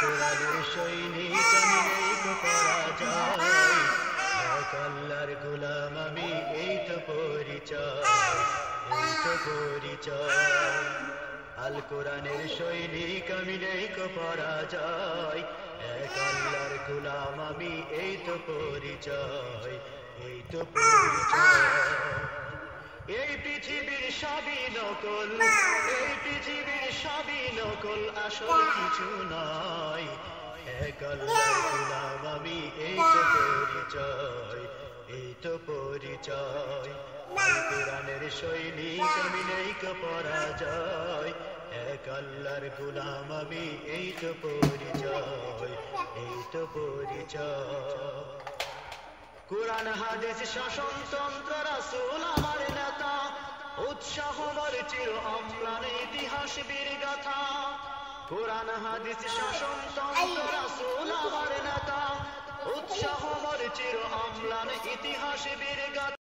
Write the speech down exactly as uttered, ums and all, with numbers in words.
কোরআনের সৈনিক আমি নেই তো পরাজয়, এক আল্লাহর গোলাম আমি এই তো পরিচয়, এই তো পরিচয়। আল কোরআনের সৈনিক আমি নেই তো পরাজয়, এক আল্লাহর গোলাম আমি এই তো পরিচয়, এই তো পরিচয়। এই পৃথিবীর সবই নকল, এই পৃথিবীর সবই নকল, আসল কিছু নয়, এক আল্লাহর গোলাম আমি এই তো পরিচয়, এই তো পরিচয়। আল কোরআনের সৈনিক আমি নেই তো পরাজয়, এক আল্লাহর গোলাম আমি এই তো পরিচয়, এই তো পরিচয়। কোরআন হাদিস শাসনতন্ত্র রাসূল আমার নেতা, উৎসাহ মোর চির অম্লান ইতিহাস বীর গাথা। কোরআন হাদিস শাসনতন্ত্র রাসূল আমার নেতা, উৎসাহ মোর চির অম্লান ইতিহাস বীর গাথা।